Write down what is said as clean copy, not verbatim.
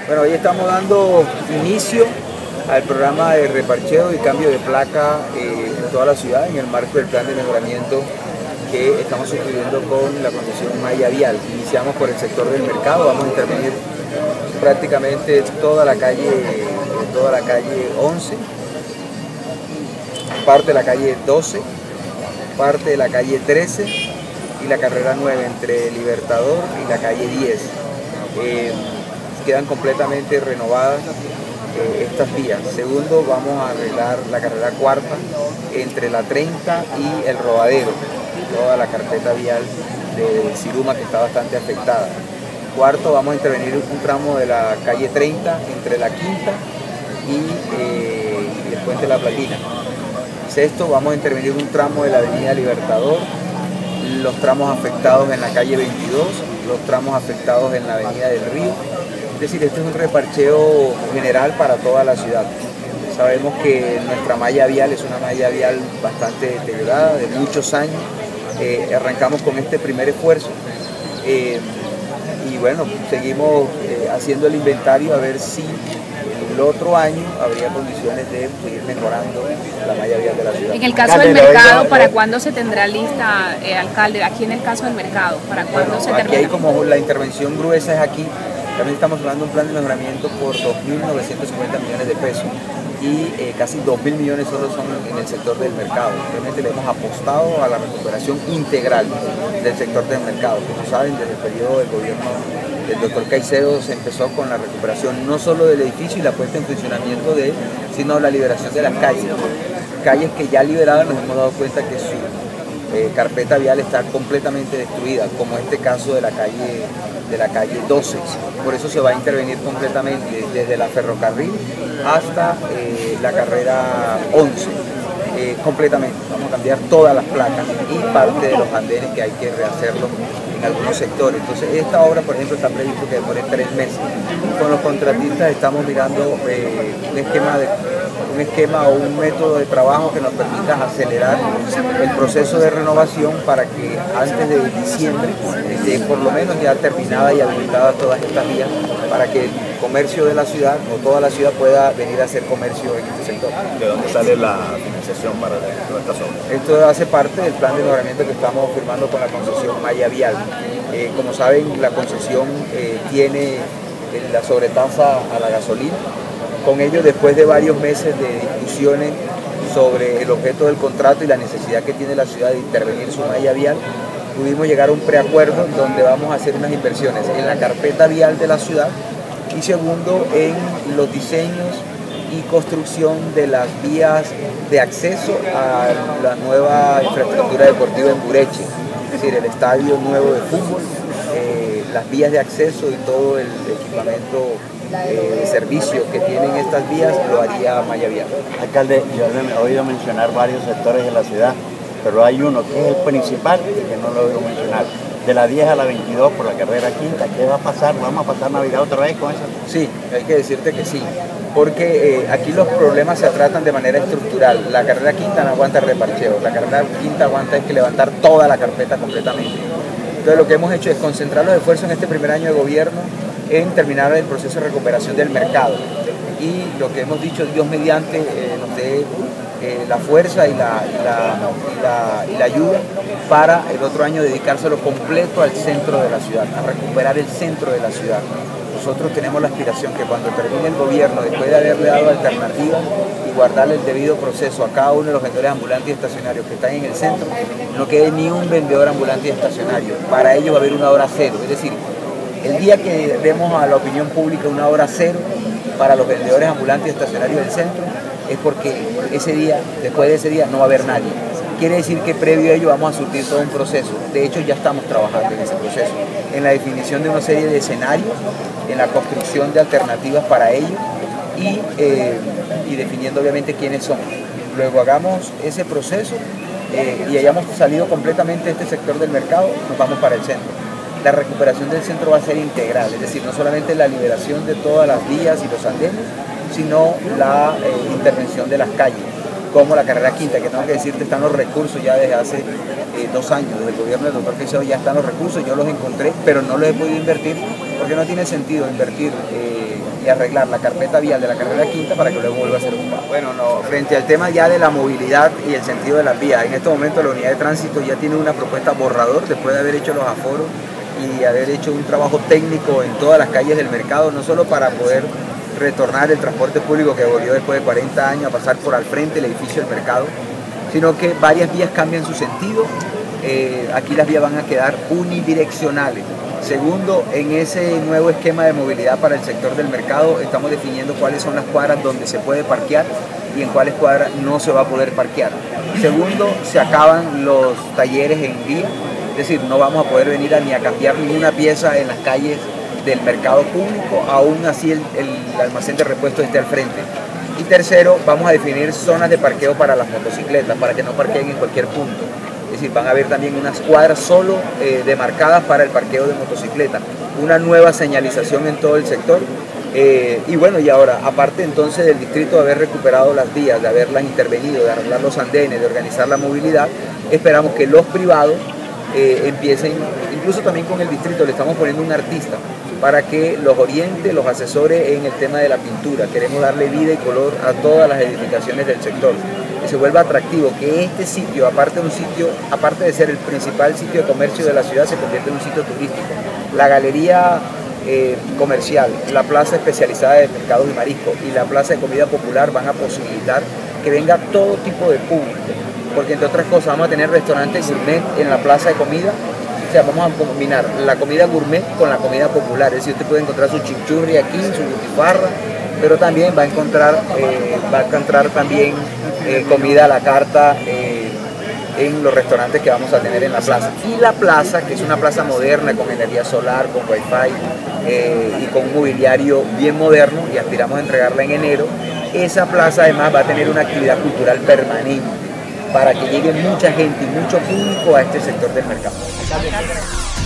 Bueno, hoy estamos dando inicio al programa de reparcheo y cambio de placa en toda la ciudad en el marco del plan de mejoramiento que estamos suscribiendo con la Concepción Malla Vial. Iniciamos por el sector del mercado, vamos a intervenir prácticamente toda la calle 11, parte de la calle 12, parte de la calle 13 y la carrera 9 entre Libertador y la calle 10. Quedan completamente renovadas estas vías. Segundo, vamos a arreglar la carrera cuarta entre la 30 y el Rodadero, toda la carpeta vial de Siruma que está bastante afectada. Cuarto, vamos a intervenir un tramo de la calle 30 entre la quinta y el puente La Platina. Sexto, vamos a intervenir un tramo de la avenida Libertador, los tramos afectados en la calle 22, los tramos afectados en la avenida del Río. Es decir, este es un reparcheo general para toda la ciudad. Sabemos que nuestra malla vial es una malla vial bastante deteriorada, de muchos años. Arrancamos con este primer esfuerzo y bueno, seguimos haciendo el inventario a ver si el otro año habría condiciones de seguir mejorando la malla vial de la ciudad. En el caso del mercado, ¿para cuándo se tendrá lista, alcalde? Aquí en el caso del mercado, ¿para cuándo se termina? Aquí hay como la intervención gruesa es aquí. También estamos hablando de un plan de mejoramiento por 2.950 millones de pesos y casi 2.000 millones solo son en el sector del mercado. Realmente le hemos apostado a la recuperación integral del sector del mercado. Como saben, desde el periodo del gobierno del doctor Caicedo se empezó con la recuperación no solo del edificio y la puesta en funcionamiento de él, sino la liberación de las calles. Calles que ya liberadas nos hemos dado cuenta que su carpeta vial está completamente destruida, como este caso de la calle 12. Por eso se va a intervenir completamente desde la ferrocarril hasta la carrera 11, completamente. Vamos a cambiar todas las placas y parte de los andenes que hay que rehacerlo en algunos sectores. Entonces esta obra, por ejemplo, está previsto que demore 3 meses. Con los contratistas estamos mirando un esquema o un método de trabajo que nos permita acelerar el proceso de renovación para que antes de diciembre esté por lo menos ya terminada y habilitada todas estas vías para que el comercio de la ciudad o toda la ciudad pueda venir a hacer comercio en este sector. ¿De dónde sale la financiación para nuestras obras? Esto hace parte del plan de mejoramiento que estamos firmando con la concesión Malla Vial. Como saben, la concesión tiene la sobretasa a la gasolina. Con ello, después de varios meses de discusiones sobre el objeto del contrato y la necesidad que tiene la ciudad de intervenir su malla vial, pudimos llegar a un preacuerdo donde vamos a hacer unas inversiones en la carpeta vial de la ciudad y segundo en los diseños y construcción de las vías de acceso a la nueva infraestructura deportiva en Bureche, es decir, el estadio nuevo de fútbol, las vías de acceso y todo el equipamiento de servicio que tienen estas vías lo haría Malla Vial. Alcalde, yo he oído mencionar varios sectores de la ciudad, pero hay uno que es el principal y que no lo he oído mencionar. De la 10 a la 22 por la carrera quinta, ¿qué va a pasar? ¿Vamos a pasar Navidad otra vez con eso? Sí, hay que decirte que sí, porque aquí los problemas se tratan de manera estructural. La carrera quinta no aguanta reparcheo, la carrera quinta aguanta es que levantar toda la carpeta completamente. Entonces lo que hemos hecho es concentrar los esfuerzos en este primer año de gobierno en terminar el proceso de recuperación del mercado. Y lo que hemos dicho, Dios mediante nos dé la fuerza y la ayuda para el otro año dedicárselo completo al centro de la ciudad, a recuperar el centro de la ciudad. Nosotros tenemos la aspiración que cuando termine el gobierno, después de haberle dado alternativas y guardarle el debido proceso a cada uno de los vendedores ambulantes y estacionarios que están en el centro, no quede ni un vendedor ambulante y estacionario. Para ellos va a haber una hora cero, es decir, el día que demos a la opinión pública una hora cero para los vendedores ambulantes y estacionarios del centro, es porque ese día, después de ese día, no va a haber nadie. Quiere decir que previo a ello vamos a surtir todo un proceso. De hecho, ya estamos trabajando en ese proceso, en la definición de una serie de escenarios, en la construcción de alternativas para ello y definiendo obviamente quiénes son. Luego hagamos ese proceso y hayamos salido completamente de este sector del mercado, nos vamos para el centro. La recuperación del centro va a ser integral, es decir, no solamente la liberación de todas las vías y los andenes, sino la intervención de las calles, como la carrera quinta, que tengo que decirte, están los recursos ya desde hace 2 años, desde el gobierno del doctor Caicedo ya están los recursos, yo los encontré, pero no los he podido invertir, porque no tiene sentido invertir y arreglar la carpeta vial de la carrera quinta para que luego vuelva a ser ocupado. Bueno, no, frente al tema ya de la movilidad y el sentido de las vías, en este momento la unidad de tránsito ya tiene una propuesta borrador después de haber hecho los aforos y haber hecho un trabajo técnico en todas las calles del mercado, no solo para poder retornar el transporte público que volvió después de 40 años a pasar por al frente del edificio del mercado, sino que varias vías cambian su sentido. Aquí las vías van a quedar unidireccionales. Segundo, en ese nuevo esquema de movilidad para el sector del mercado estamos definiendo cuáles son las cuadras donde se puede parquear y en cuáles cuadras no se va a poder parquear. Segundo, se acaban los talleres en vía, es decir, no vamos a poder venir ni a cambiar ninguna pieza en las calles del mercado público, aún así el almacén de repuestos esté al frente. Y tercero, vamos a definir zonas de parqueo para las motocicletas, para que no parqueen en cualquier punto. Es decir, van a haber también unas cuadras solo demarcadas para el parqueo de motocicletas, una nueva señalización en todo el sector. Y bueno, y ahora, aparte entonces del distrito de haber recuperado las vías, de haberlas intervenido, de arreglar los andenes, de organizar la movilidad, esperamos que los privados empiecen, incluso también con el distrito le estamos poniendo un artista para que los oriente, los asesore en el tema de la pintura. Queremos darle vida y color a todas las edificaciones del sector, que se vuelva atractivo, que este sitio, aparte de ser el principal sitio de comercio de la ciudad, se convierta en un sitio turístico. La galería comercial, la plaza especializada de pescados y mariscos y la plaza de comida popular van a posibilitar que venga todo tipo de público, porque entre otras cosas vamos a tener restaurantes gourmet en la plaza de comida. O sea, vamos a combinar la comida gourmet con la comida popular, es decir, usted puede encontrar su chinchurri aquí, su butifarra, pero también va a encontrar también comida a la carta en los restaurantes que vamos a tener en la plaza. Y la plaza, que es una plaza moderna con energía solar, con wifi y con un mobiliario bien moderno, y aspiramos a entregarla en enero, esa plaza además va a tener una actividad cultural permanente para que llegue mucha gente y mucho público a este sector del mercado.